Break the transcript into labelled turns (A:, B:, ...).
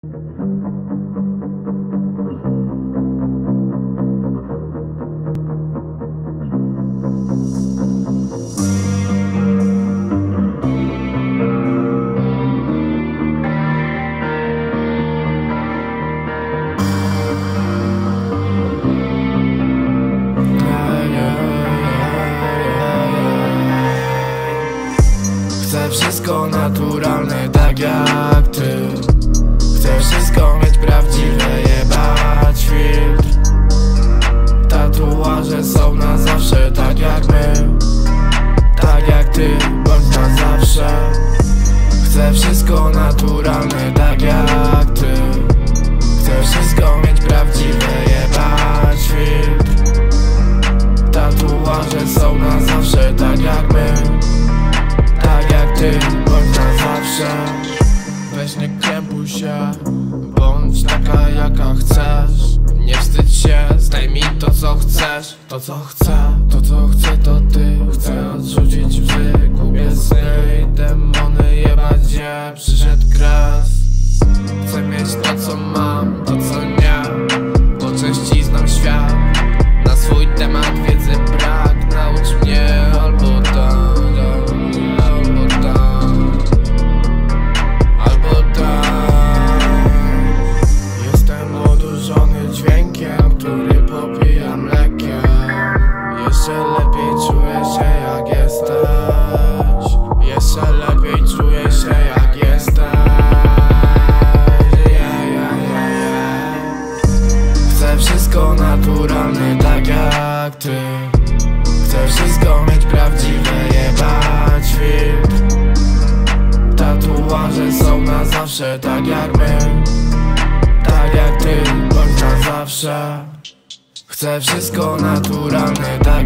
A: Chcę wszystko naturalne, tak jak ty. Chcę wszystko mieć prawdziwe, jebać filtr. Tatuaże są na zawsze, tak jak my. Tak jak ty, bądź na zawsze. Chcę wszystko naturalne, tak jak ty. Chcę wszystko mieć prawdziwe, jebać filtr. Tatuaże są na zawsze, tak jak my. Tak jak ty, bądź na zawsze. Weź nie krępuj się, bądź taka jaka chcesz. Nie wstydź się, zdejmij to co chcesz. To co chcę, to co chcę to ty. Chcę odrzucić łzy, gubię sny i demony, jebać je, przyszedł kres. Chcę mieć to co mam, to co nie. Po części znam świat, na swój temat wiedzy brak. Naucz mnie albo tak. Który popija mlekiem. Jeszcze lepiej czuję się jak jesteś. Jeszcze lepiej czuję się jak jesteś. Chcę wszystko naturalne, tak jak ty. Chcę wszystko mieć prawdziwe, jebać filtr. Tatuaże są na zawsze, tak jak my. Tak jak ty, bądź na zawsze. Chcę wszystko naturalne, tak